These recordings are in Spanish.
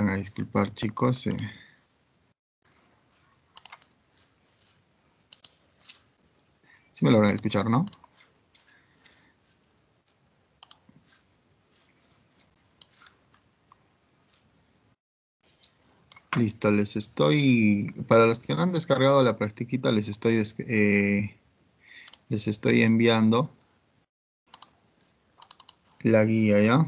Van a disculpar, chicos. Sí me logran escuchar, ¿no? Listo, les estoy... Para los que no han descargado la practiquita, les estoy enviando la guía, ¿ya?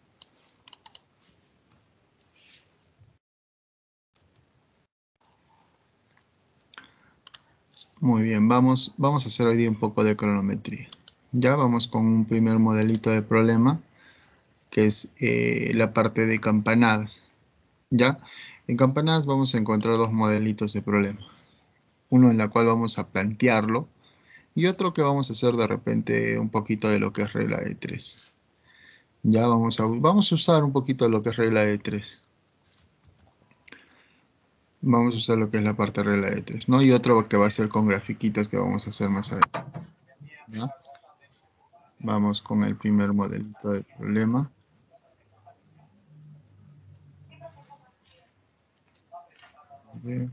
Muy bien, vamos a hacer hoy día un poco de cronometría. Ya vamos con un primer modelito de problema, que es la parte de campanadas. ¿Ya? En campanadas vamos a encontrar dos modelitos de problema. Uno en la cual vamos a plantearlo y otro que vamos a hacer de repente un poquito de lo que es regla de 3. Ya vamos a usar un poquito de lo que es regla de 3. Vamos a usar lo que es la parte de regla de 3, ¿no? Y otro que va a ser con grafiquitas que vamos a hacer más adelante, ¿no? Vamos con el primer modelito de problema. A ver.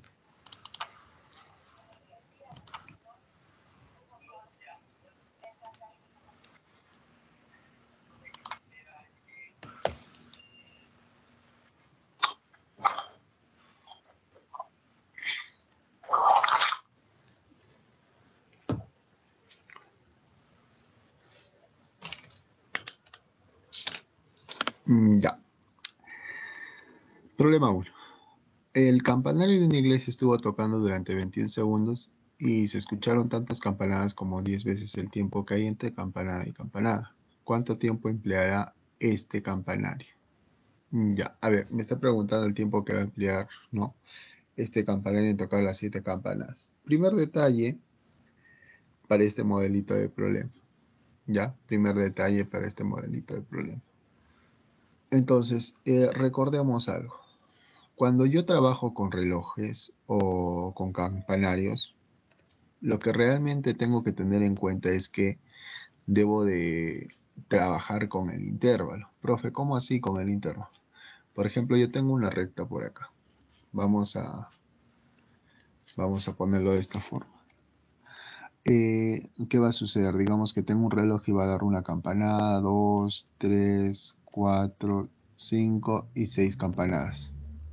Ya. Problema 1. El campanario de una iglesia estuvo tocando durante 21 segundos y se escucharon tantas campanadas como 10 veces el tiempo que hay entre campanada y campanada. ¿Cuánto tiempo empleará este campanario? Ya, a ver, me está preguntando el tiempo que va a emplear, ¿no? Este campanario en tocar las 7 campanas. Primer detalle para este modelito de problema. Ya, primer detalle para este modelito de problema. Entonces, recordemos algo. Cuando yo trabajo con relojes o con campanarios, lo que realmente tengo que tener en cuenta es que debo de trabajar con el intervalo. Profe, ¿cómo así con el intervalo? Por ejemplo, yo tengo una recta por acá. Vamos a ponerlo de esta forma. ¿Qué va a suceder? Digamos que tengo un reloj y va a dar una campanada, 2, 3, 4, 5 y 6 campanadas.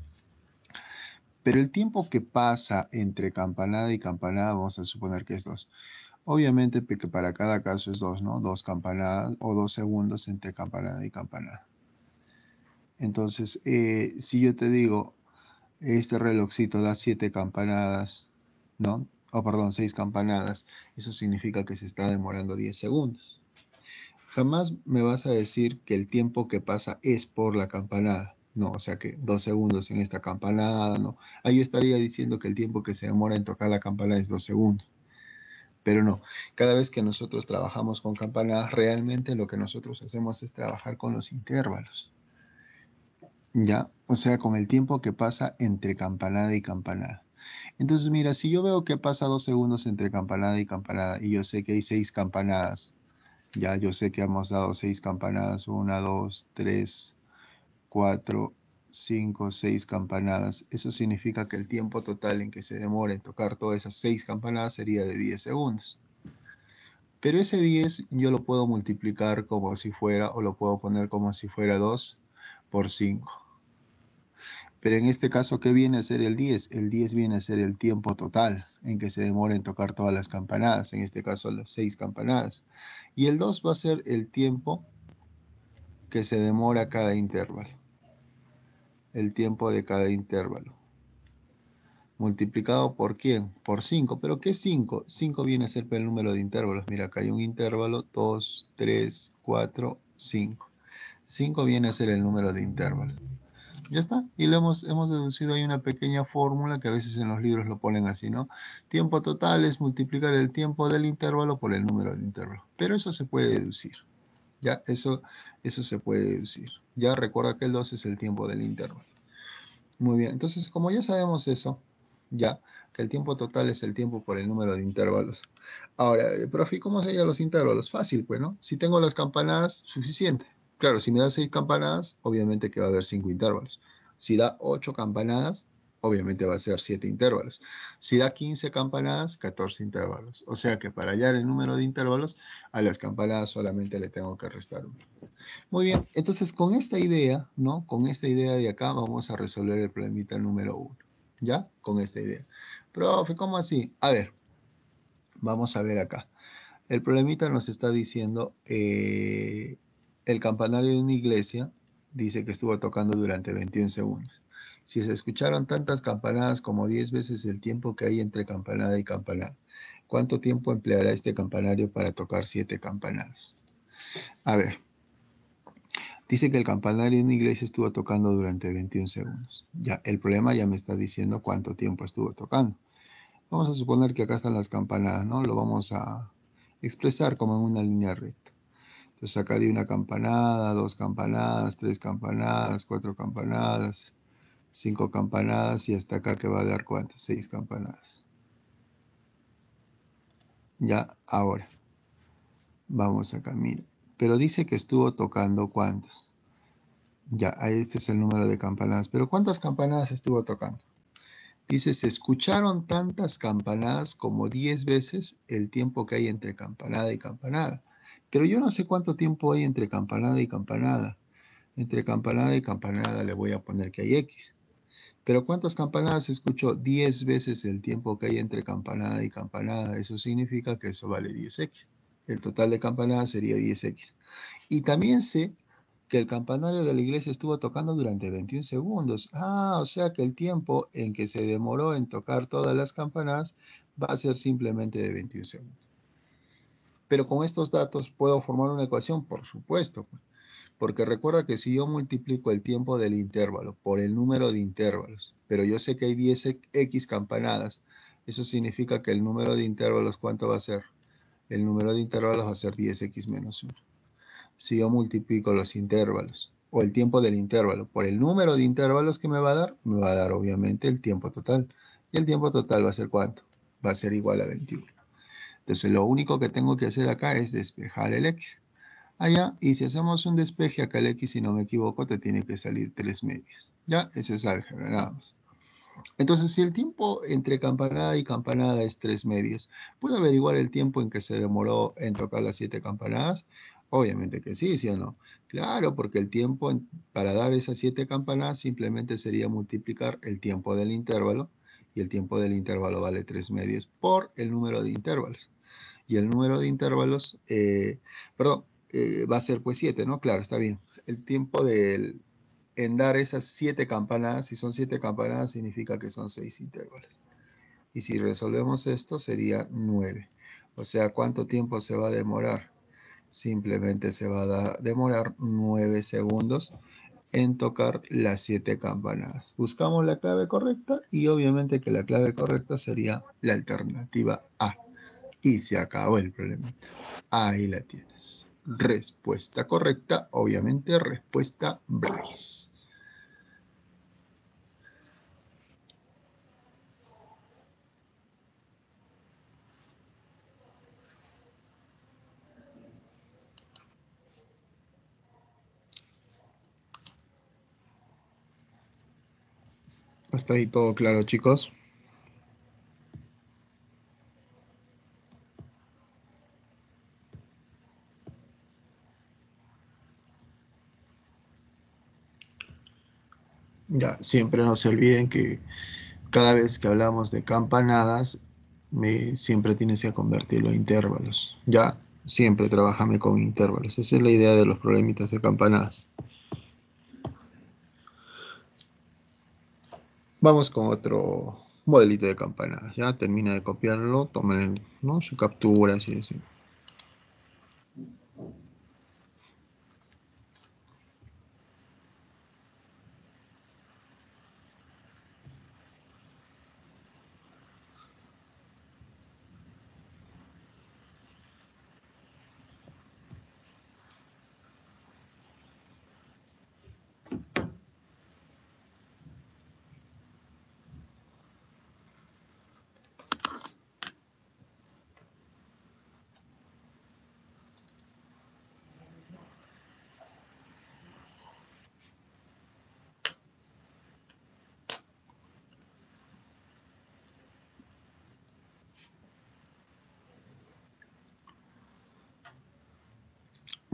Pero el tiempo que pasa entre campanada y campanada, vamos a suponer que es 2. Obviamente que para cada caso es 2, ¿no? 2 campanadas o 2 segundos entre campanada y campanada. Entonces, si yo te digo, este relojcito da 7 campanadas, ¿no? O perdón, 6 campanadas, eso significa que se está demorando 10 segundos. Jamás me vas a decir que el tiempo que pasa es por la campanada. No, o sea que 2 segundos en esta campanada, no. Ahí yo estaría diciendo que el tiempo que se demora en tocar la campanada es 2 segundos. Pero no, cada vez que nosotros trabajamos con campanadas, realmente lo que nosotros hacemos es trabajar con los intervalos. ¿Ya? O sea, con el tiempo que pasa entre campanada y campanada. Entonces, mira, si yo veo que pasa 2 segundos entre campanada y yo sé que hay 6 campanadas, ya yo sé que hemos dado 6 campanadas, 1, 2, 3, 4, 5, 6 campanadas. Eso significa que el tiempo total en que se demora en tocar todas esas 6 campanadas sería de 10 segundos. Pero ese 10 yo lo puedo multiplicar como si fuera, o lo puedo poner como si fuera 2 por 5. Pero en este caso, ¿qué viene a ser el 10? El 10 viene a ser el tiempo total en que se demora en tocar todas las campanadas, en este caso las 6 campanadas. Y el 2 va a ser el tiempo que se demora cada intervalo. El tiempo de cada intervalo. Multiplicado por ¿quién? Por 5. ¿Pero qué es 5? 5 viene a ser el número de intervalos. Mira, acá hay un intervalo, 2, 3, 4, 5. 5 viene a ser el número de intervalos. Ya está. Y lo hemos deducido ahí una pequeña fórmula que a veces en los libros lo ponen así, ¿no? Tiempo total es multiplicar el tiempo del intervalo por el número de intervalo. Pero eso se puede deducir. Ya, eso se puede deducir. Ya recuerda que el 2 es el tiempo del intervalo. Muy bien. Entonces, como ya sabemos eso, ya, que el tiempo total es el tiempo por el número de intervalos. Ahora, profe, ¿cómo se hallan los intervalos? Fácil, pues, ¿no? Si tengo las campanadas, suficiente. Claro, si me das 6 campanadas, obviamente que va a haber 5 intervalos. Si da 8 campanadas, obviamente va a ser 7 intervalos. Si da 15 campanadas, 14 intervalos. O sea que para hallar el número de intervalos, a las campanadas solamente le tengo que restar 1. Muy bien, entonces con esta idea, ¿no? Con esta idea de acá vamos a resolver el problemita número 1. ¿Ya? Con esta idea. Profe, ¿cómo así? A ver, vamos a ver acá. El problemita nos está diciendo, el campanario de una iglesia dice que estuvo tocando durante 21 segundos. Si se escucharon tantas campanadas como 10 veces el tiempo que hay entre campanada y campanada, ¿cuánto tiempo empleará este campanario para tocar 7 campanadas? A ver, dice que el campanario de una iglesia estuvo tocando durante 21 segundos. Ya, el problema ya me está diciendo cuánto tiempo estuvo tocando. Vamos a suponer que acá están las campanadas, ¿no? Lo vamos a expresar como en una línea recta. Entonces acá di una campanada, 2 campanadas, 3 campanadas, 4 campanadas, 5 campanadas y hasta acá que va a dar ¿cuánto? 6 campanadas. Ya, ahora, vamos acá, mira. Pero dice que estuvo tocando ¿cuántos? Ya, este es el número de campanadas. Pero ¿cuántas campanadas estuvo tocando? Dice, se escucharon tantas campanadas como 10 veces el tiempo que hay entre campanada y campanada. Pero yo no sé cuánto tiempo hay entre campanada y campanada. Entre campanada y campanada le voy a poner que hay X. Pero ¿cuántas campanadas escucho? 10 veces el tiempo que hay entre campanada y campanada. Eso significa que eso vale 10X. El total de campanadas sería 10X. Y también sé que el campanario de la iglesia estuvo tocando durante 21 segundos. Ah, o sea que el tiempo en que se demoró en tocar todas las campanadas va a ser simplemente de 21 segundos. Pero con estos datos, ¿puedo formar una ecuación? Por supuesto. Porque recuerda que si yo multiplico el tiempo del intervalo por el número de intervalos, pero yo sé que hay 10x campanadas, eso significa que el número de intervalos, ¿cuánto va a ser? El número de intervalos va a ser 10x menos 1. Si yo multiplico los intervalos o el tiempo del intervalo por el número de intervalos que me va a dar obviamente el tiempo total. ¿Y el tiempo total va a ser cuánto? Va a ser igual a 21. Entonces lo único que tengo que hacer acá es despejar el x. Allá, y si hacemos un despeje acá el x, si no me equivoco, te tiene que salir 3 medios. Ya, ese es álgebra, nada más. Entonces, si el tiempo entre campanada y campanada es 3 medios, ¿puedo averiguar el tiempo en que se demoró en tocar las 7 campanadas? Obviamente que sí, ¿sí o no? Claro, porque el tiempo para dar esas 7 campanadas simplemente sería multiplicar el tiempo del intervalo, y el tiempo del intervalo vale 3 medios por el número de intervalos. Y el número de intervalos, va a ser pues 7, ¿no? Claro, está bien. El tiempo en dar esas 7 campanadas, si son 7 campanadas, significa que son 6 intervalos. Y si resolvemos esto, sería 9. O sea, ¿cuánto tiempo se va a demorar? Simplemente se va a demorar 9 segundos en tocar las 7 campanadas. Buscamos la clave correcta y obviamente que la clave correcta sería la alternativa A. Y se acabó el problema. Ahí la tienes. Respuesta correcta, obviamente respuesta Bryce. Hasta ahí todo claro, chicos. Ya, siempre no se olviden que cada vez que hablamos de campanadas, siempre tienes que convertirlo a intervalos. Ya, siempre trabájame con intervalos. Esa es la idea de los problemitas de campanadas. Vamos con otro modelito de campanadas. Ya termina de copiarlo, tomen, ¿no?, su captura, así.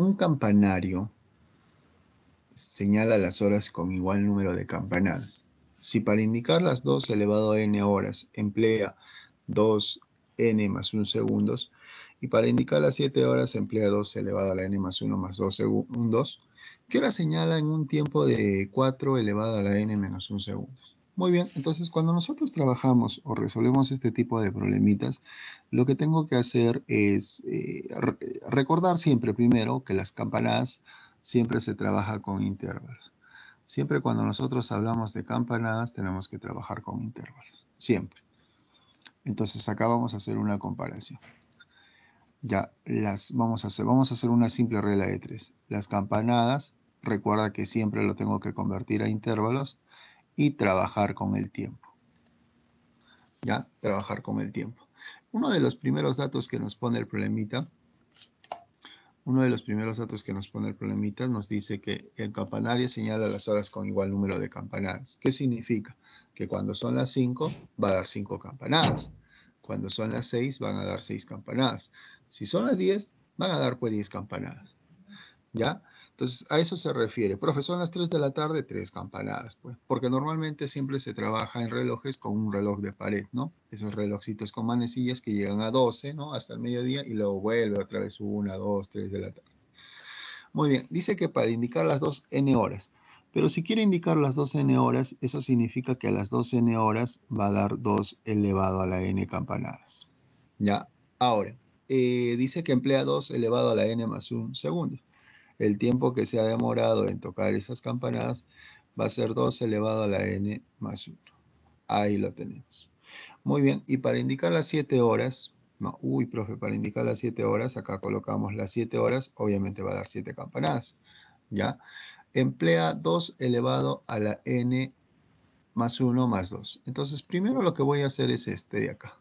Un campanario señala las horas con igual número de campanadas. Si para indicar las 2 elevado a n horas emplea 2n más 1 segundos, y para indicar las 7 horas emplea 2 elevado a la n más 1 más 2 segundos, ¿qué hora señala en un tiempo de 4 elevado a la n menos 1 segundos? Muy bien, entonces cuando nosotros trabajamos o resolvemos este tipo de problemitas, lo que tengo que hacer es recordar siempre primero que las campanadas siempre se trabaja con intervalos. Siempre cuando nosotros hablamos de campanadas tenemos que trabajar con intervalos, siempre. Entonces acá vamos a hacer una comparación. Ya vamos a hacer una simple regla de 3. Las campanadas, recuerda que siempre lo tengo que convertir a intervalos y trabajar con el tiempo. Ya, trabajar con el tiempo. Uno de los primeros datos que nos pone el problemita nos dice que el campanario señala las horas con igual número de campanadas. ¿Qué significa? Que cuando son las 5 va a dar 5 campanadas. Cuando son las 6 van a dar 6 campanadas. Si son las 10 van a dar pues 10 campanadas. ¿Ya? Entonces, a eso se refiere. Profe, son las 3 de la tarde, 3 campanadas, pues. Porque normalmente siempre se trabaja en relojes con un reloj de pared, ¿no? Esos relojcitos con manecillas que llegan a 12, ¿no? Hasta el mediodía y luego vuelve otra vez 1, 2, 3 de la tarde. Muy bien, dice que para indicar las 2 n horas. Pero si quiere indicar las 2 n horas, eso significa que a las 2 n horas va a dar 2 elevado a la n campanadas. ¿Ya? Ahora, dice que emplea 2 elevado a la n más 1 segundo. El tiempo que se ha demorado en tocar esas campanadas va a ser 2 elevado a la n más 1. Ahí lo tenemos. Muy bien, y para indicar las 7 horas, no, profe, para indicar las 7 horas, acá colocamos las 7 horas, obviamente va a dar 7 campanadas, ¿ya? Emplea 2 elevado a la n más 1 más 2. Entonces, primero lo que voy a hacer es este de acá.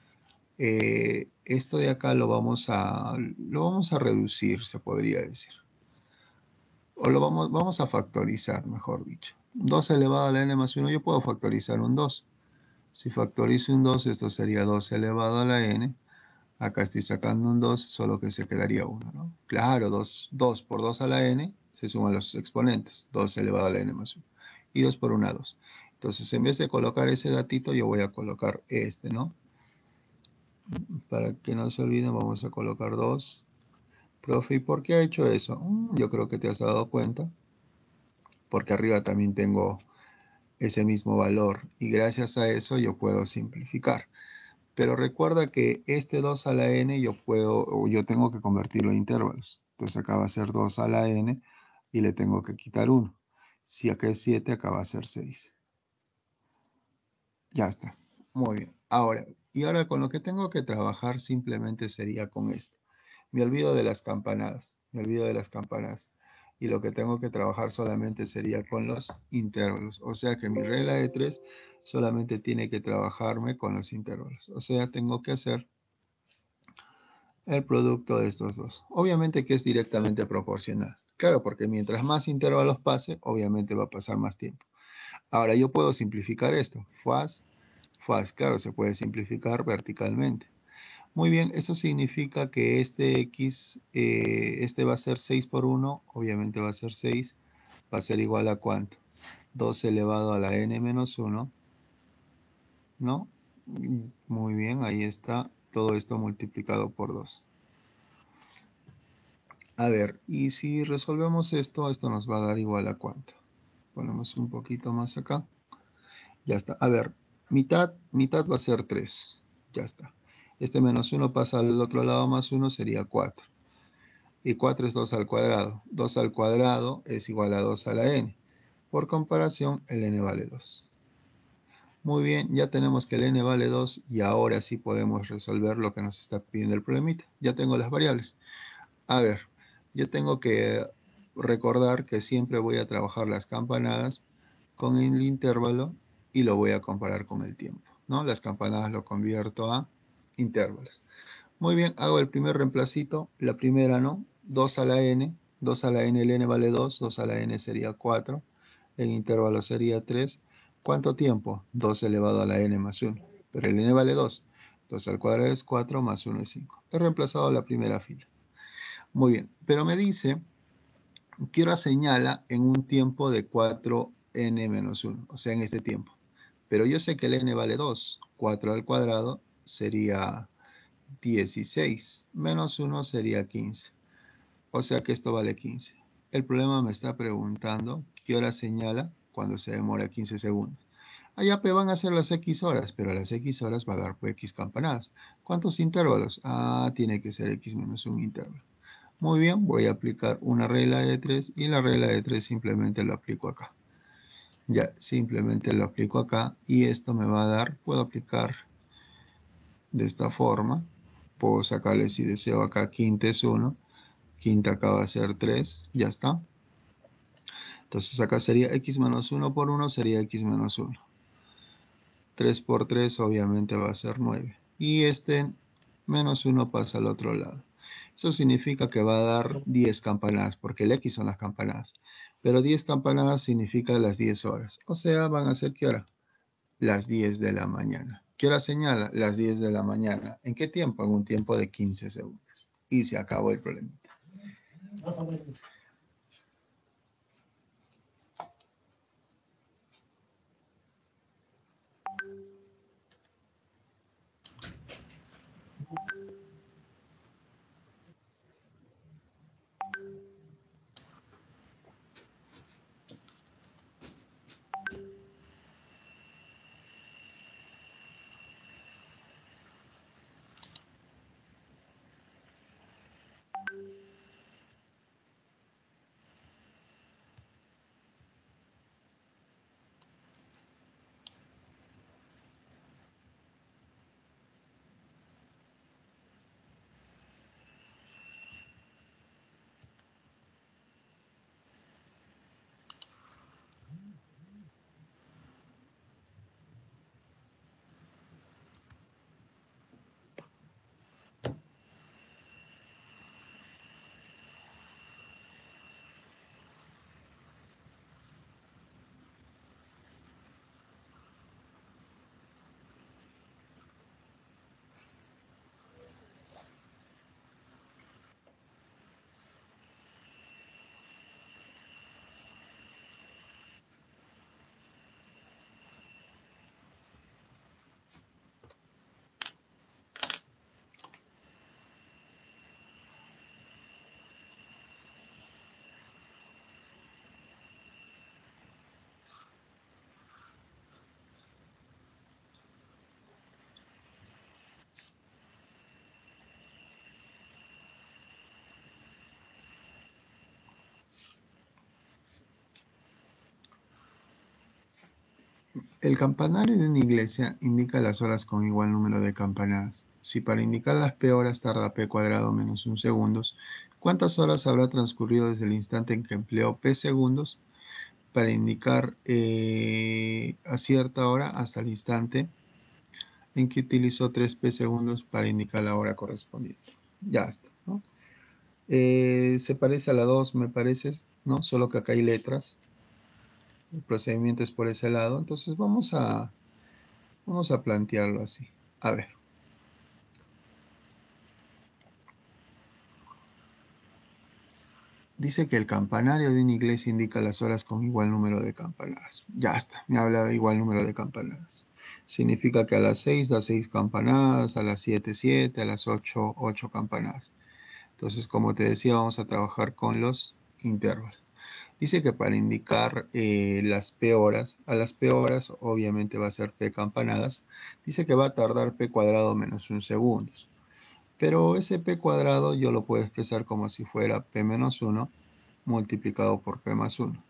Esto de acá lo vamos a reducir, se podría decir. O lo vamos a factorizar, mejor dicho. 2 elevado a la n más 1, yo puedo factorizar un 2. Si factorizo un 2, esto sería 2 elevado a la n. Acá estoy sacando un 2, solo que se quedaría 1, ¿no? Claro, 2 por 2 a la n, se suman los exponentes. 2 elevado a la n más 1. Y 2 por 1, 2. Entonces, en vez de colocar ese datito, yo voy a colocar este, ¿no? Para que no se olviden, vamos a colocar 2. Profe, ¿y por qué ha hecho eso? Yo creo que te has dado cuenta. Porque arriba también tengo ese mismo valor. Y gracias a eso yo puedo simplificar. Pero recuerda que este 2 a la n yo tengo que convertirlo en intervalos. Entonces acá va a ser 2 a la n y le tengo que quitar 1. Si acá es 7, acá va a ser 6. Ya está. Muy bien. Ahora con lo que tengo que trabajar simplemente sería con esto. Me olvido de las campanadas. Y lo que tengo que trabajar solamente sería con los intervalos. O sea que mi regla de 3 solamente tiene que trabajarme con los intervalos. O sea, tengo que hacer el producto de estos dos. Obviamente que es directamente proporcional. Claro, porque mientras más intervalos pase, obviamente va a pasar más tiempo. Ahora yo puedo simplificar esto. FAS, claro, se puede simplificar verticalmente. Muy bien, eso significa que este x, este va a ser 6 por 1, obviamente va a ser 6, va a ser igual a ¿cuánto? 2 elevado a la n menos 1, ¿no? Muy bien, ahí está todo esto multiplicado por 2. A ver, y si resolvemos esto, esto nos va a dar igual a ¿cuánto? Ponemos un poquito más acá. Ya está. A ver, mitad va a ser 3. Ya está. Este menos 1 pasa al otro lado, más 1 sería 4. Y 4 es 2 al cuadrado. 2 al cuadrado es igual a 2 a la n. Por comparación, el n vale 2. Muy bien, ya tenemos que el n vale 2 y ahora sí podemos resolver lo que nos está pidiendo el problemita. Ya tengo las variables. A ver, yo tengo que recordar que siempre voy a trabajar las campanadas con el intervalo y lo voy a comparar con el tiempo, ¿no? Las campanadas lo convierto a intervalos. Muy bien, hago el primer reemplacito, la primera, ¿no? 2 a la n, 2 a la n, el n vale 2, 2 a la n sería 4, el intervalo sería 3. ¿Cuánto tiempo? 2 elevado a la n más 1, pero el n vale 2, 2 al cuadrado es 4 más 1 es 5. He reemplazado la primera fila. Muy bien, pero me dice que hora señala en un tiempo de 4n menos 1, o sea, en este tiempo. Pero yo sé que el n vale 2. 4 al cuadrado sería 16, menos 1 sería 15. O sea que esto vale 15. El problema me está preguntando qué hora señala cuando se demora 15 segundos. Allá P van a ser las X horas, pero a las X horas va a dar pues, X campanadas. ¿Cuántos intervalos? Ah, tiene que ser X menos un intervalo. Muy bien, voy a aplicar una regla de 3 y la regla de 3 simplemente lo aplico acá. Ya, simplemente lo aplico acá y esto me va a dar, puedo aplicar de esta forma. Puedo sacarle si deseo acá quinta es 1, quinta acá va a ser 3, ya está. Entonces acá sería x menos 1 por 1 sería x menos 1. 3 por 3 obviamente va a ser 9. Y este menos 1 pasa al otro lado. Eso significa que va a dar 10 campanadas, porque el X son las campanadas. Pero 10 campanadas significa las 10 horas. O sea, van a ser ¿qué hora? Las 10 de la mañana. ¿Qué hora señala? Las 10 de la mañana. ¿En qué tiempo? En un tiempo de 15 segundos. Y se acabó el problema. El campanario de una iglesia indica las horas con igual número de campanadas. Si para indicar las P horas tarda P cuadrado menos 1 segundos, ¿cuántas horas habrá transcurrido desde el instante en que empleó P segundos para indicar a cierta hora hasta el instante en que utilizó 3P segundos para indicar la hora correspondiente? Ya está, ¿no? Se parece a la 2, me parece, ¿no? Solo que acá hay letras. El procedimiento es por ese lado. Entonces vamos a plantearlo así. A ver. Dice que el campanario de una iglesia indica las horas con igual número de campanadas. Ya está, me habla de igual número de campanadas. Significa que a las 6 da 6 campanadas, a las 7, 7, a las 8, 8 campanadas. Entonces, como te decía, vamos a trabajar con los intervalos. Dice que para indicar las P horas, a las P horas obviamente va a ser P campanadas. Dice que va a tardar P cuadrado menos 1 segundos. Pero ese P cuadrado yo lo puedo expresar como si fuera P menos 1 multiplicado por P más 1,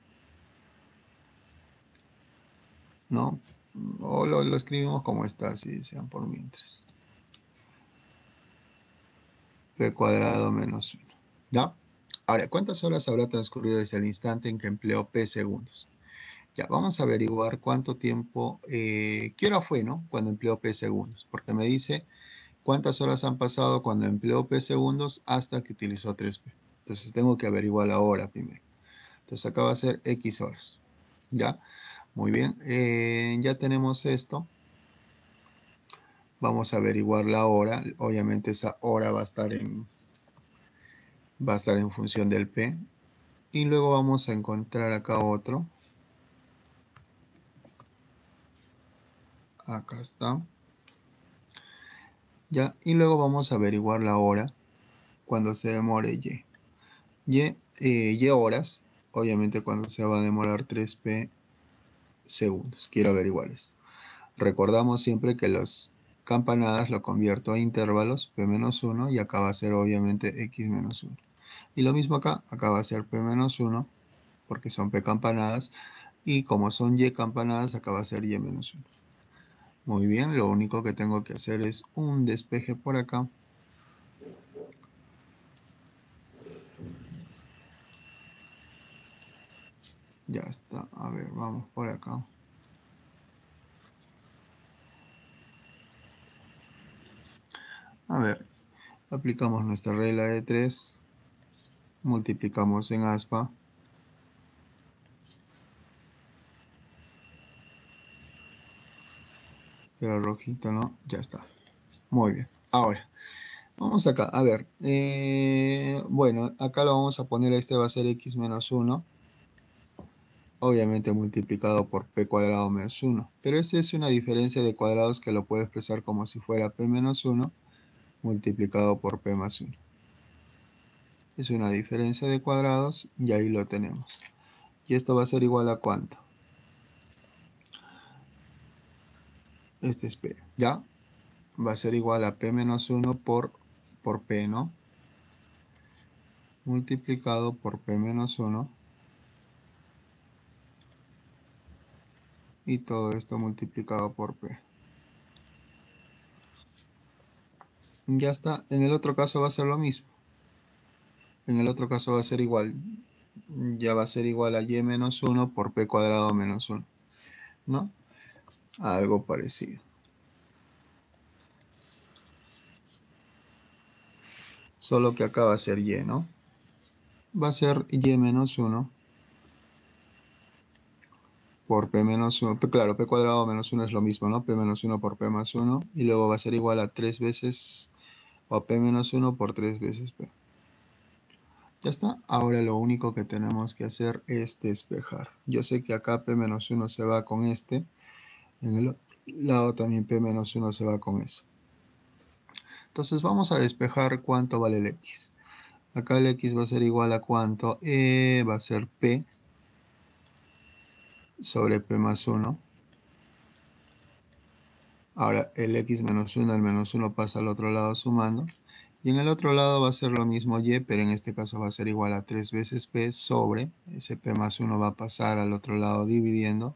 ¿no? O lo escribimos como está, si desean por mientras. P cuadrado menos 1, ¿ya? Ahora, ¿cuántas horas habrá transcurrido desde el instante en que empleó P segundos? Ya, vamos a averiguar cuánto tiempo, qué hora fue, ¿no? Cuando empleó P segundos, porque me dice cuántas horas han pasado cuando empleó P segundos hasta que utilizó 3P. Entonces tengo que averiguar la hora primero. Entonces acá va a ser X horas, ¿ya? Muy bien, ya tenemos esto. Vamos a averiguar la hora. Obviamente esa hora va a estar en va a estar en función del P. Y luego vamos a encontrar acá otro. Acá está. Ya, y luego vamos a averiguar la hora cuando se demore Y. Y horas, obviamente cuando se va a demorar 3P segundos. Quiero averiguar eso. Recordamos siempre que las campanadas lo convierto a intervalos, P-1, y acá va a ser obviamente X-1. Y lo mismo acá va a ser P-1, porque son P campanadas, y como son Y campanadas, acá va a ser Y-1. Muy bien, lo único que tengo que hacer es un despeje por acá. Ya está, a ver, vamos por acá. A ver, aplicamos nuestra regla de 3, multiplicamos en aspa. Era rojito, ¿no? Ya está. Muy bien. Ahora, vamos acá. A ver. Bueno, acá lo vamos a poner. Este va a ser x-1. Obviamente multiplicado por p cuadrado menos 1. Pero esta es una diferencia de cuadrados que lo puedo expresar como si fuera p menos 1 multiplicado por p más 1. Es una diferencia de cuadrados y ahí lo tenemos. Y esto va a ser igual a ¿cuánto? Este es p, ¿ya? Va a ser igual a p menos 1 por p, ¿no? Multiplicado por p menos 1. Y todo esto multiplicado por p. Ya está. En el otro caso va a ser lo mismo. En el otro caso va a ser igual. Ya va a ser igual a y menos 1 por p cuadrado menos 1. ¿No? Algo parecido. Solo que acá va a ser y, ¿no? Va a ser y menos 1 por p menos 1. Claro, p cuadrado menos 1 es lo mismo, ¿no? P menos 1 por p más 1. Y luego va a ser igual a 3 veces, o a p menos 1 por 3 veces p. Ya está. Ahora lo único que tenemos que hacer es despejar. Yo sé que acá p-1 se va con este. En el lado también p-1 se va con eso. Entonces vamos a despejar cuánto vale el x. Acá el x va a ser igual a cuánto. Va a ser p sobre p más 1. Ahora el x menos 1, el menos 1 pasa al otro lado sumando. Y en el otro lado va a ser lo mismo y, pero en este caso va a ser igual a 3 veces p sobre, ese p más 1 va a pasar al otro lado dividiendo,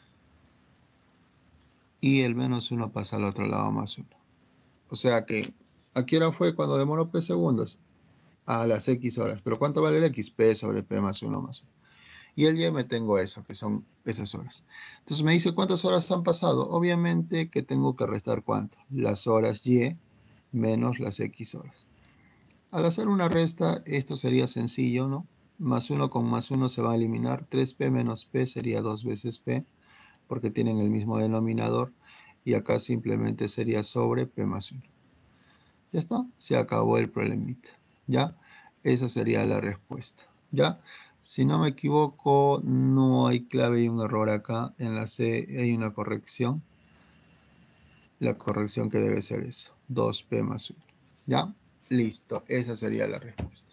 y el menos 1 pasa al otro lado más 1. O sea que, ¿a qué hora fue cuando demoró p segundos? A las x horas. ¿Pero cuánto vale el x? P sobre p más 1 más 1. Y el y me tengo eso, que son esas horas. Entonces me dice cuántas horas han pasado. Obviamente que tengo que restar cuánto. Las horas y menos las x horas. Al hacer una resta, esto sería sencillo, ¿no? Más 1 con más 1 se va a eliminar. 3p menos p sería 2 veces p, porque tienen el mismo denominador. Y acá simplemente sería sobre p más 1. Ya está, se acabó el problemita. ¿Ya? Esa sería la respuesta. ¿Ya? Si no me equivoco, no hay clave y un error acá. En la C hay una corrección. La corrección que debe ser eso. 2p más 1. ¿Ya? Listo. Esa sería la respuesta.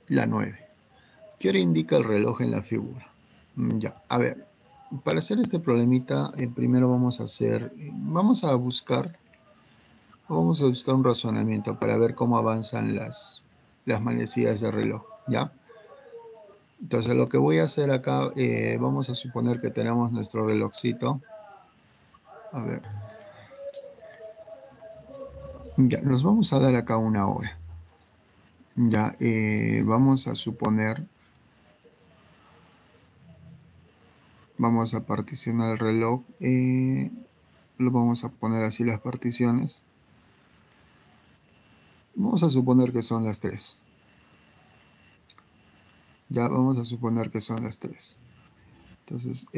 la 9. ¿Qué hora indica el reloj en la figura? Ya, a ver, para hacer este problemita, primero vamos a buscar un razonamiento para ver cómo avanzan las manecillas del reloj, ¿ya? Entonces lo que voy a hacer acá, vamos a suponer que tenemos nuestro relojcito. A ver, ya, nos vamos a dar acá una hora. Ya, vamos a suponer, vamos a particionar el reloj, lo vamos a poner así las particiones. Vamos a suponer que son las 3. Ya vamos a suponer que son las 3. Entonces,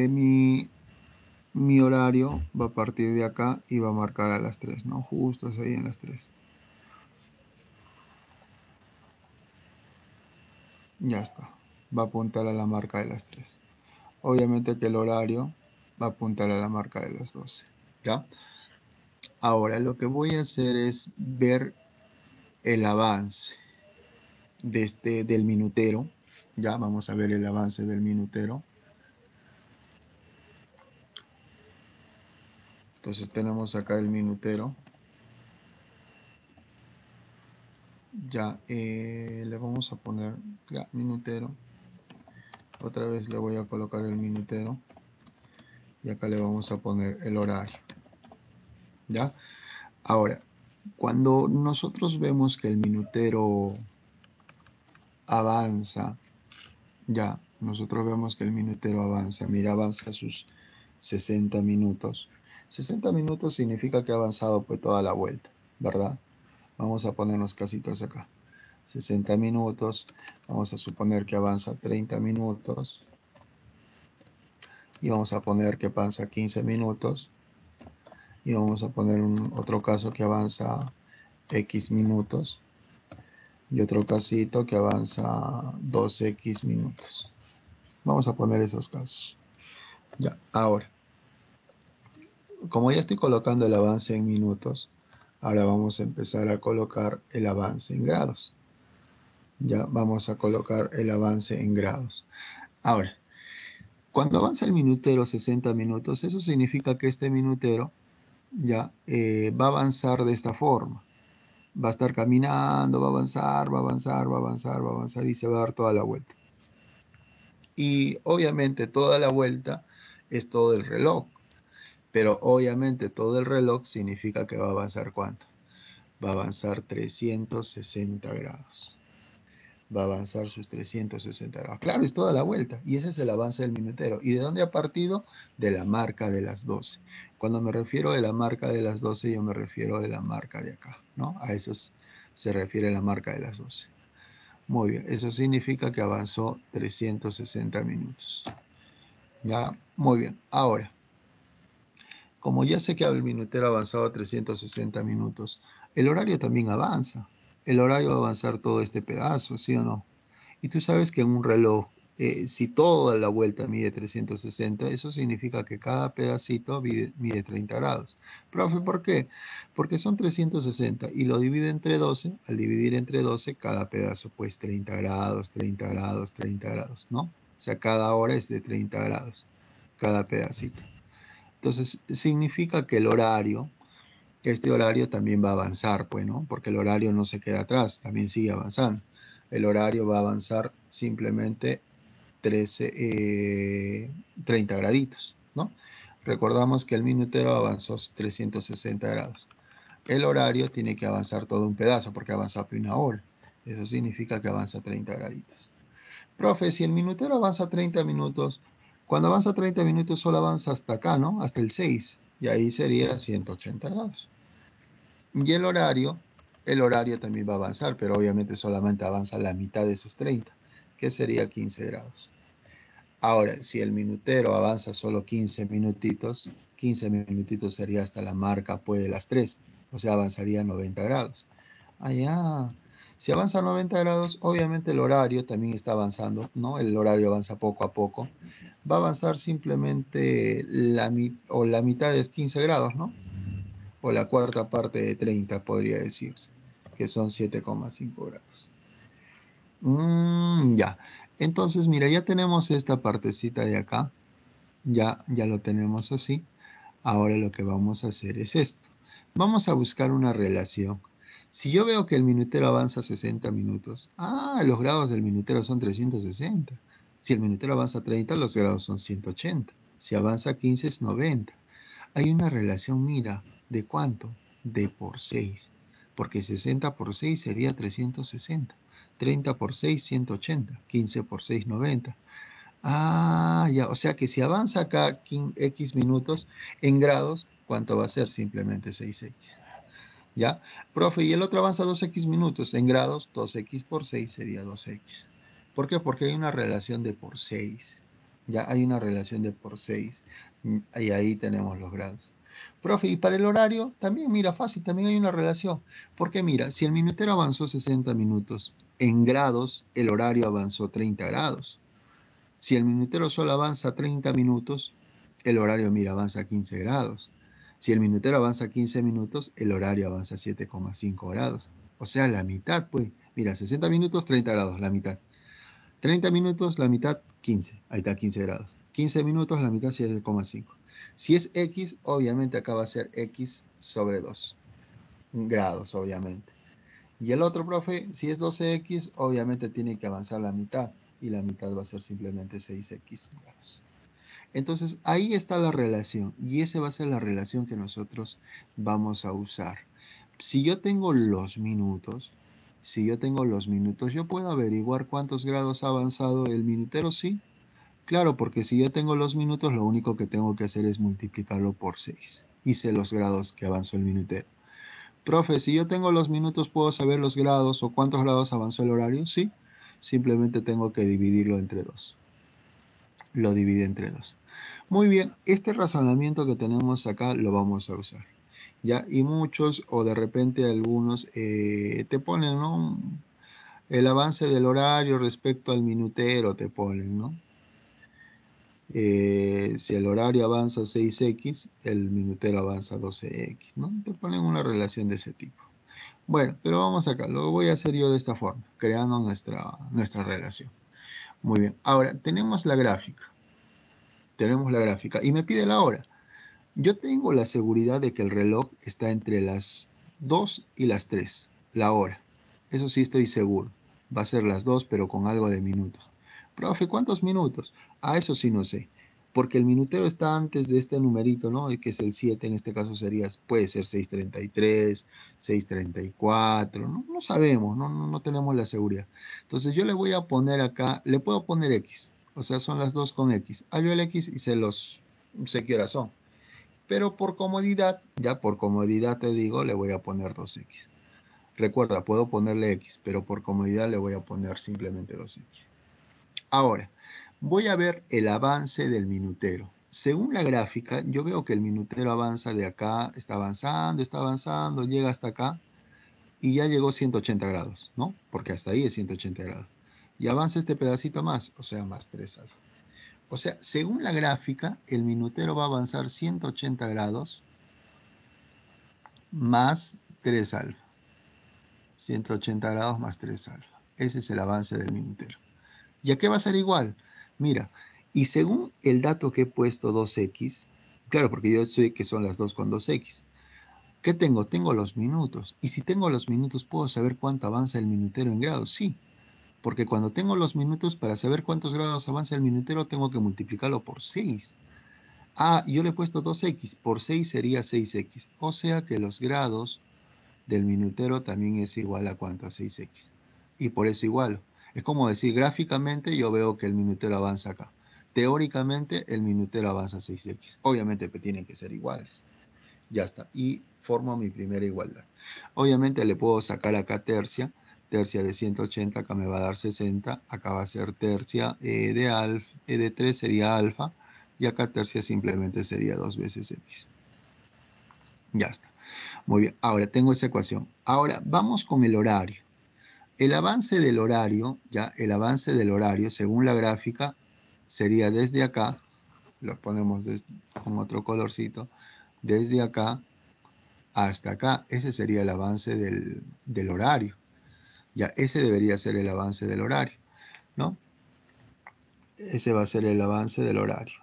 mi horario va a partir de acá y va a marcar a las 3, ¿no? Justo ahí en las 3. Ya está. Va a apuntar a la marca de las 3. Obviamente que el horario va a apuntar a la marca de las 12. ¿Ya? Ahora, lo que voy a hacer es ver el avance del minutero. Ya, vamos a ver el avance del minutero. Entonces tenemos acá el minutero. Ya, le vamos a poner ya, minutero. Otra vez le voy a colocar el minutero. Y acá le vamos a poner el horario. ¿Ya? Ahora, cuando nosotros vemos que el minutero avanza, ya, nosotros vemos que el minutero avanza. Mira, avanza sus 60 minutos. 60 minutos significa que ha avanzado pues toda la vuelta, ¿verdad? Vamos a ponernos casitos acá. 60 minutos, vamos a suponer que avanza 30 minutos y vamos a poner que avanza 15 minutos y vamos a poner otro caso que avanza X minutos y otro casito que avanza 2X minutos. Vamos a poner esos casos. Ya, ahora, como ya estoy colocando el avance en minutos, ahora vamos a empezar a colocar el avance en grados. Ya vamos a colocar el avance en grados. Ahora, cuando avanza el minutero 60 minutos, eso significa que este minutero ya va a avanzar de esta forma. Va a estar caminando, va a avanzar, va a avanzar, va a avanzar, va a avanzar y se va a dar toda la vuelta. Y obviamente toda la vuelta es todo el reloj. Pero obviamente todo el reloj significa que va a avanzar ¿cuánto? Va a avanzar 360 grados. Va a avanzar sus 360 grados. Claro, es toda la vuelta. Y ese es el avance del minutero. ¿Y de dónde ha partido? De la marca de las 12. Cuando me refiero de la marca de las 12, yo me refiero de la marca de acá, ¿no? A eso se refiere la marca de las 12. Muy bien, eso significa que avanzó 360 minutos. Ya, muy bien. Ahora, como ya sé que el minutero ha avanzado 360 minutos, el horario también avanza. El horario va a avanzar todo este pedazo, ¿sí o no? Y tú sabes que en un reloj, si toda la vuelta mide 360, eso significa que cada pedacito mide 30 grados. Profe, ¿por qué? Porque son 360 y lo divide entre 12. Al dividir entre 12, cada pedazo pues 30 grados, 30 grados, 30 grados, ¿no? O sea, cada hora es de 30 grados, cada pedacito. Entonces, significa que este horario también va a avanzar, pues, ¿no? Porque el horario no se queda atrás, también sigue avanzando. El horario va a avanzar simplemente 30 graditos, ¿no? Recordamos que el minutero avanzó 360 grados. El horario tiene que avanzar todo un pedazo porque avanza una hora. Eso significa que avanza 30 graditos. Profe, si el minutero avanza 30 minutos, cuando avanza 30 minutos solo avanza hasta acá, ¿no? Hasta el 6. Y ahí sería 180 grados. Y el horario también va a avanzar, pero obviamente solamente avanza la mitad de esos 30, que sería 15 grados. Ahora, si el minutero avanza solo 15 minutitos, 15 minutitos sería hasta la marca pues, de las 3, o sea, avanzaría 90 grados. Allá, si avanza 90 grados, obviamente el horario también está avanzando, ¿no? El horario avanza poco a poco. Va a avanzar simplemente la mitad es 15 grados, ¿no? O la cuarta parte de 30 podría decirse, que son 7,5 grados. Ya. Entonces, mira, ya tenemos esta partecita de acá. Ya lo tenemos así. Ahora lo que vamos a hacer es esto. Vamos a buscar una relación. Si yo veo que el minutero avanza 60 minutos, los grados del minutero son 360. Si el minutero avanza 30, los grados son 180. Si avanza 15 es 90. Hay una relación, mira, ¿de cuánto? De por 6. Porque 60 por 6 sería 360. 30 por 6, 180. 15 por 6, 90. Ya, o sea que si avanza acá X minutos en grados, ¿cuánto va a ser? Simplemente 6X. ¿Ya? Profe, y el otro avanza 2X minutos en grados, 2X por 6 sería 2X. ¿Por qué? Porque hay una relación de por 6. Ya hay una relación de por 6. Y ahí tenemos los grados. Profe, y para el horario, también mira, fácil, también hay una relación. Porque mira, si el minutero avanzó 60 minutos, en grados, el horario avanzó 30 grados. Si el minutero solo avanza 30 minutos, el horario, mira, avanza 15 grados. Si el minutero avanza 15 minutos, el horario avanza 7,5 grados. O sea, la mitad, pues. Mira, 60 minutos, 30 grados, la mitad. 30 minutos, la mitad, 15. Ahí está, 15 grados. 15 minutos, la mitad, 7,5. Si es X, obviamente acá va a ser X sobre 2 grados, obviamente. Y el otro, profe, si es 12X, obviamente tiene que avanzar la mitad. Y la mitad va a ser simplemente 6X grados. Entonces, ahí está la relación. Y esa va a ser la relación que nosotros vamos a usar. Si yo tengo los minutos, yo puedo averiguar cuántos grados ha avanzado el minutero, ¿sí? Claro, porque si yo tengo los minutos, lo único que tengo que hacer es multiplicarlo por 6. Hice los grados que avanzó el minutero. Profe, si yo tengo los minutos, ¿puedo saber los grados o cuántos grados avanzó el horario? Sí, simplemente tengo que dividirlo entre 2. Lo divide entre 2. Muy bien, este razonamiento que tenemos acá lo vamos a usar. ¿Ya? Y muchos, o de repente algunos, te ponen, ¿no? El avance del horario respecto al minutero, te ponen, ¿no? Si el horario avanza 6X, el minutero avanza 12X, ¿no? Te ponen una relación de ese tipo. Bueno, pero vamos acá, lo voy a hacer yo de esta forma, creando nuestra relación. Muy bien, ahora tenemos la gráfica. Y me pide la hora. Yo tengo la seguridad de que el reloj está entre las 2 y las 3, la hora. Eso sí estoy seguro. Va a ser las 2, pero con algo de minutos. Profe, ¿cuántos minutos? Eso sí no sé. Porque el minutero está antes de este numerito, ¿no? Que es el 7, en este caso puede ser 6:33, 6:34, ¿no? No sabemos, no tenemos la seguridad. Entonces yo le voy a poner acá, le puedo poner X. O sea, son las 2 con X. Hallo el X y sé qué horas son. Pero por comodidad, ya por comodidad te digo, le voy a poner 2X. Recuerda, puedo ponerle X, pero por comodidad le voy a poner simplemente 2X. Ahora, voy a ver el avance del minutero. Según la gráfica, yo veo que el minutero avanza de acá, está avanzando, llega hasta acá y ya llegó 180 grados, ¿no? Porque hasta ahí es 180 grados. Y avanza este pedacito más, o sea, más 3 alfa. O sea, según la gráfica, el minutero va a avanzar 180 grados más 3 alfa. 180 grados más 3 alfa. Ese es el avance del minutero. ¿Y a qué va a ser igual? Mira, y según el dato que he puesto 2X, claro, porque yo sé que son las 2 con 2X. ¿Qué tengo? Tengo los minutos. Y si tengo los minutos, ¿puedo saber cuánto avanza el minutero en grados? Sí, porque cuando tengo los minutos, para saber cuántos grados avanza el minutero, tengo que multiplicarlo por 6. Yo le he puesto 2X, por 6 sería 6X. O sea que los grados del minutero también es igual a ¿cuánto? A 6X. Y por eso igual. Es como decir, gráficamente yo veo que el minutero avanza acá. Teóricamente el minutero avanza 6X. Obviamente tienen que ser iguales. Ya está. Y formo mi primera igualdad. Obviamente le puedo sacar acá tercia. Tercia de 180, acá me va a dar 60. Acá va a ser tercia de 3 sería alfa. Y acá tercia simplemente sería 2 veces X. Ya está. Muy bien, ahora tengo esa ecuación. Ahora vamos con el horario. El avance del horario, según la gráfica, sería desde acá, lo ponemos con otro colorcito, desde acá hasta acá. Ese sería el avance del horario. Ya, ese debería ser el avance del horario, ¿no? Ese va a ser el avance del horario.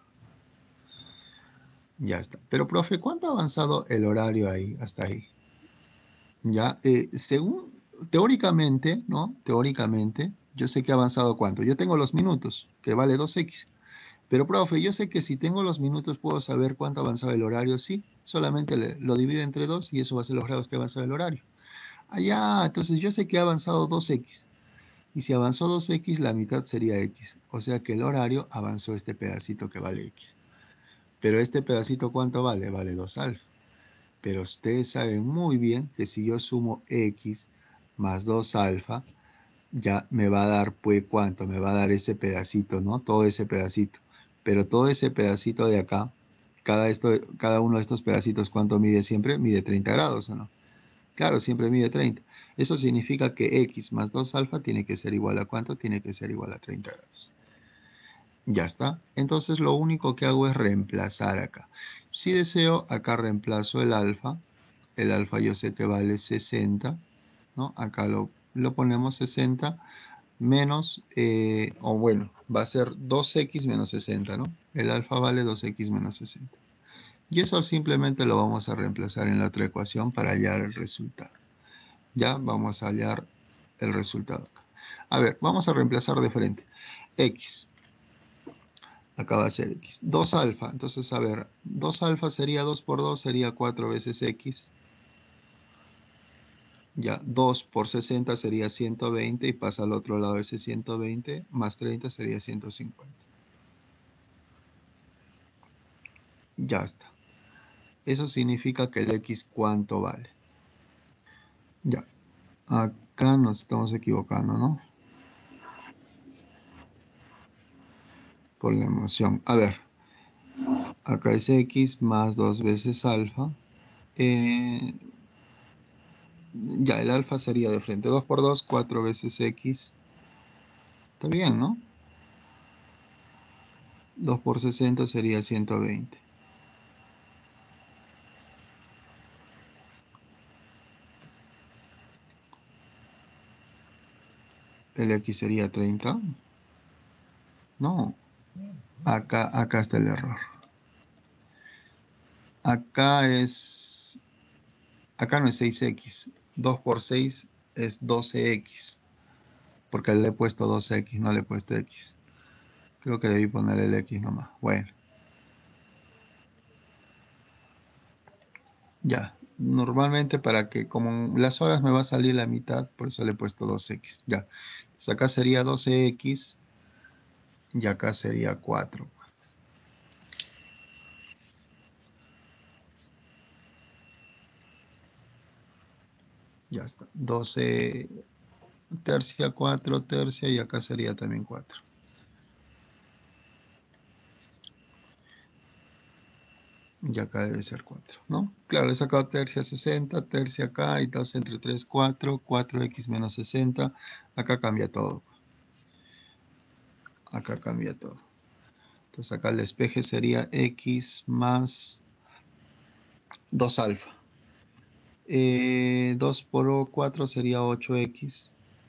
Ya está. Pero, profe, ¿cuánto ha avanzado el horario ahí, hasta ahí? Ya, según, teóricamente, ¿no? Teóricamente, yo sé que ha avanzado cuánto. Yo tengo los minutos, que vale 2x. Pero, profe, yo sé que si tengo los minutos puedo saber cuánto ha avanzado el horario. Sí, solamente lo divido entre 2 y eso va a ser los grados que ha avanzado el horario. Allá, entonces yo sé que ha avanzado 2x. Y si avanzó 2x, la mitad sería x. O sea que el horario avanzó este pedacito que vale x. Pero este pedacito, ¿cuánto vale? Vale 2 alfa. Pero ustedes saben muy bien que si yo sumo x más 2 alfa, ya me va a dar, pues, ¿cuánto? Me va a dar ese pedacito, ¿no? Todo ese pedacito. Pero todo ese pedacito de acá, cada uno de estos pedacitos, ¿cuánto mide siempre? Mide 30 grados, ¿o no? Claro, siempre mide 30. Eso significa que x más 2 alfa tiene que ser igual a ¿cuánto? Tiene que ser igual a 30 grados. Ya está. Entonces lo único que hago es reemplazar acá. Si deseo, acá reemplazo el alfa. El alfa yo sé que vale 60, ¿no? Acá lo ponemos 60 menos, o bueno, va a ser 2x menos 60, ¿no? El alfa vale 2x menos 60. Y eso simplemente lo vamos a reemplazar en la otra ecuación para hallar el resultado. Ya vamos a hallar el resultado acá. A ver, vamos a reemplazar de frente. X. Acá va a ser X. 2 alfa. Entonces, a ver, 2 alfa sería 2 por 2, sería 4 veces X. Ya, 2 por 60 sería 120 y pasa al otro lado ese 120, más 30 sería 150. Ya está. Eso significa que el X, ¿cuánto vale? Ya. Acá nos estamos equivocando, ¿no? Por la emoción. A ver. Acá es X más 2 veces alfa. Eh, ya, el alfa sería de frente. 2 por 2, 4 veces X. Está bien, ¿no? 2 por 60 sería 120. El X sería 30. No, acá está el error. Acá acá no es 6X. 2 por 6 es 12X. Porque le he puesto 2X, no le he puesto X. Creo que debí poner el X nomás. Bueno, ya. Normalmente para que, como las horas me va a salir la mitad, por eso le he puesto 2X. Ya. Entonces acá sería 12X y acá sería 4. Ya está. 12 tercia, 4 tercia y acá sería también 4. Y acá debe ser 4, ¿no? Claro, he sacado tercia 60, tercia acá, y 2 entre 3, 4, 4x menos 60. Acá cambia todo. Acá cambia todo. Entonces acá el despeje sería x más 2 alfa. 2 por 4 sería 8x.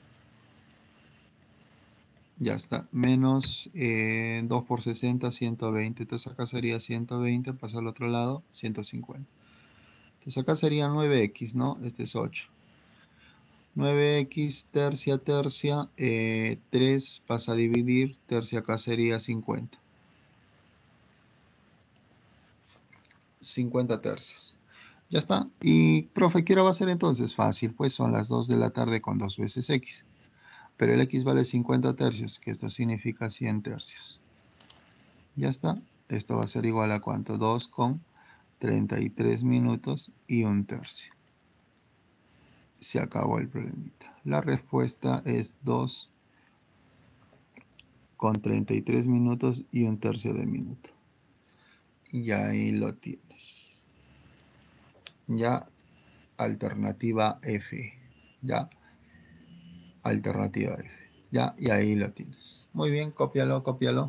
Ya está. Menos 2 por 60, 120. Entonces acá sería 120, pasa al otro lado, 150. Entonces acá sería 9x, ¿no? Este es 8. 9x tercia tercia, 3 pasa a dividir, tercia acá sería 50. 50 tercios. Ya está. Y, profe, ¿qué hora va a ser entonces? Fácil, pues son las 2 de la tarde con 2 veces x. Pero el x vale 50 tercios, que esto significa 100 tercios. Ya está. Esto va a ser igual a ¿cuánto? 2 con 33 minutos y un tercio. Se acabó el problemita. La respuesta es 2 con 33 minutos y un tercio de minuto. Y ahí lo tienes. Ya, alternativa F. Ya, alternativa F. Ya, y ahí lo tienes. Muy bien, cópialo, cópialo.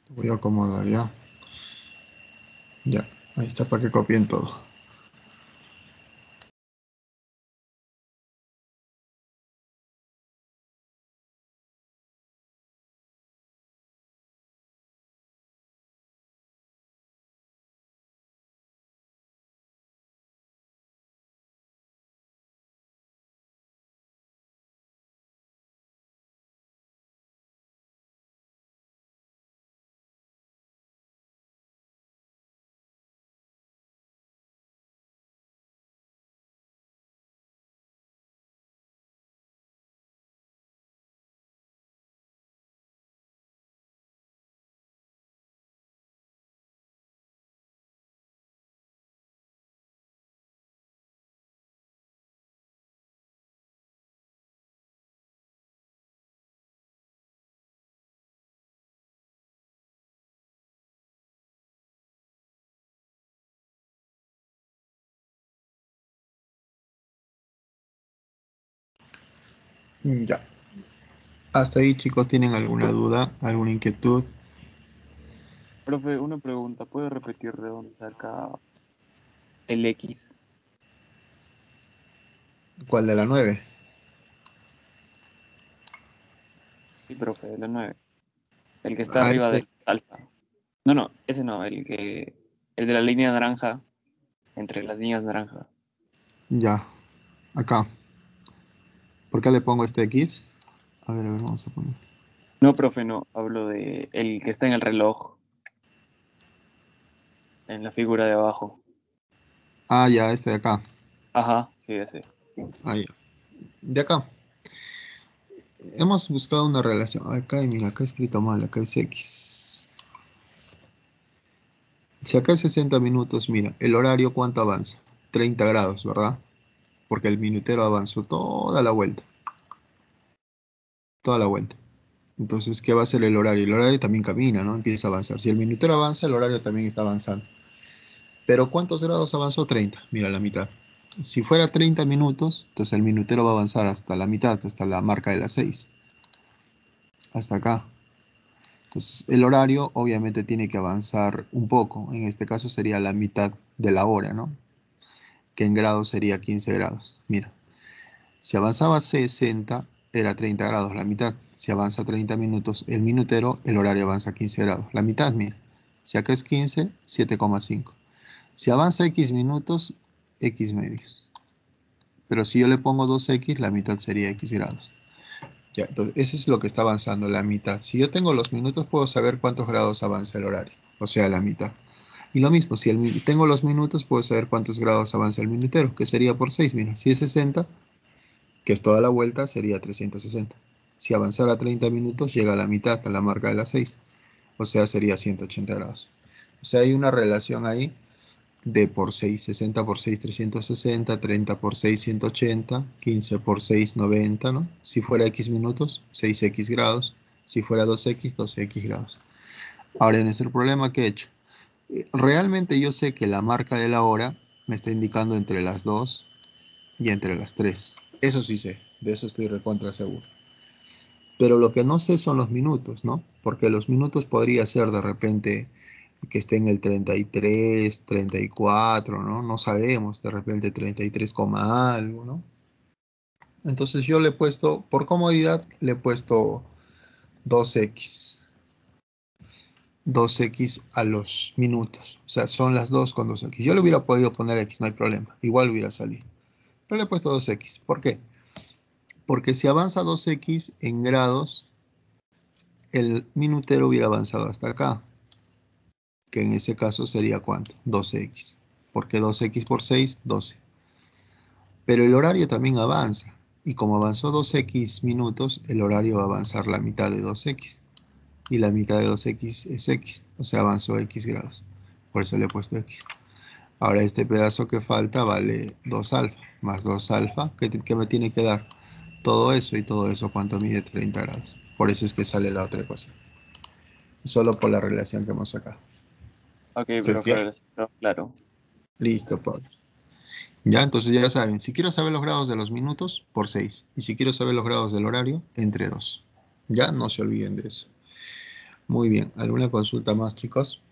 Voy a acomodar ya. Ya, ahí está para que copien todo. Ya. Hasta ahí, chicos, ¿tienen alguna duda, alguna inquietud? Profe, una pregunta, ¿puede repetir de dónde saca el X? ¿Cuál de la 9? Sí, profe, de la 9. El que está A arriba este. del alfa. No, no, ese no, el de la línea naranja, entre las líneas naranjas. Ya, acá. ¿Por qué le pongo este X? A ver, vamos a poner. No, profe, no, hablo de el que está en el reloj, en la figura de abajo. Ah, ya, este de acá. Ajá, sí, ese. Ah, ya. De acá. Hemos buscado una relación. Acá, y mira, acá he escrito mal, acá es X. Si acá es 60 minutos, mira, el horario, ¿cuánto avanza? 30 grados, ¿verdad? Porque el minutero avanzó toda la vuelta. Toda la vuelta. Entonces, ¿qué va a ser el horario? El horario también camina, ¿no? Empieza a avanzar. Si el minutero avanza, el horario también está avanzando. Pero ¿cuántos grados avanzó? 30. Mira, la mitad. Si fuera 30 minutos, entonces el minutero va a avanzar hasta la mitad, hasta la marca de las 6. Hasta acá. Entonces, el horario obviamente tiene que avanzar un poco. En este caso sería la mitad de la hora, ¿no? Que en grados sería 15 grados. Mira, si avanzaba 60, era 30 grados, la mitad. Si avanza 30 minutos el minutero, el horario avanza 15 grados. La mitad, mira. Si acá es 15, 7,5. Si avanza X minutos, X medios. Pero si yo le pongo 2X, la mitad sería X grados. Ya, entonces, eso es lo que está avanzando, la mitad. Si yo tengo los minutos, puedo saber cuántos grados avanza el horario. O sea, la mitad. Y lo mismo, si tengo los minutos, puedo saber cuántos grados avanza el minutero, que sería por 6. Mira, si es 60, que es toda la vuelta, sería 360. Si avanzara 30 minutos, llega a la mitad, a la marca de las 6. O sea, sería 180 grados. O sea, hay una relación ahí de por 6, 60 por 6, 360, 30 por 6, 180, 15 por 6, 90, ¿no? Si fuera X minutos, 6X grados. Si fuera 2X, 12X grados. Ahora, en este problema que he hecho, realmente yo sé que la marca de la hora me está indicando entre las 2 y entre las 3. Eso sí sé, de eso estoy recontra seguro. Pero lo que no sé son los minutos, ¿no? Porque los minutos podría ser de repente que esté en el 33, 34, ¿no? No sabemos, de repente 33, algo, ¿no? Entonces yo le he puesto, por comodidad, le he puesto 2X. 2X a los minutos. O sea, son las 2 con 2X. Yo le hubiera podido poner X, no hay problema. Igual hubiera salido. Pero le he puesto 2X. ¿Por qué? Porque si avanza 2X en grados, el minutero hubiera avanzado hasta acá. Que en ese caso sería ¿cuánto? 12X. Porque 2X por 6, 12. Pero el horario también avanza. Y como avanzó 2X minutos, el horario va a avanzar la mitad de 2X. Y la mitad de 2X es X. O sea, avanzó X grados. Por eso le he puesto X. Ahora este pedazo que falta vale 2 alfa. Más 2 alfa. ¿Qué me tiene que dar? Todo eso y todo eso. ¿Cuánto mide? 30 grados. Por eso es que sale la otra ecuación. Solo por la relación que hemos sacado. Ok, ¿Sencillo? profe, claro. Listo, Pablo. Ya, entonces ya saben, si quiero saber los grados de los minutos, por 6. Y si quiero saber los grados del horario, entre 2. Ya, no se olviden de eso. Muy bien. ¿Alguna consulta más, chicos?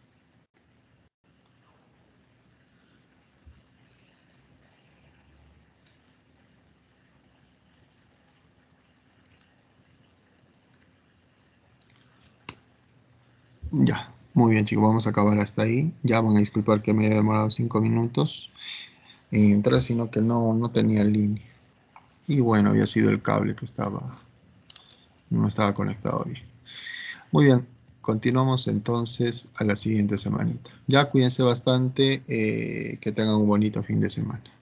Ya. Muy bien, chicos. Vamos a acabar hasta ahí. Ya van a disculpar que me haya demorado 5 minutos en entrar, sino que no tenía línea. Y bueno, había sido el cable que no estaba conectado bien. Muy bien, continuamos entonces a la siguiente semanita. Ya cuídense bastante, que tengan un bonito fin de semana.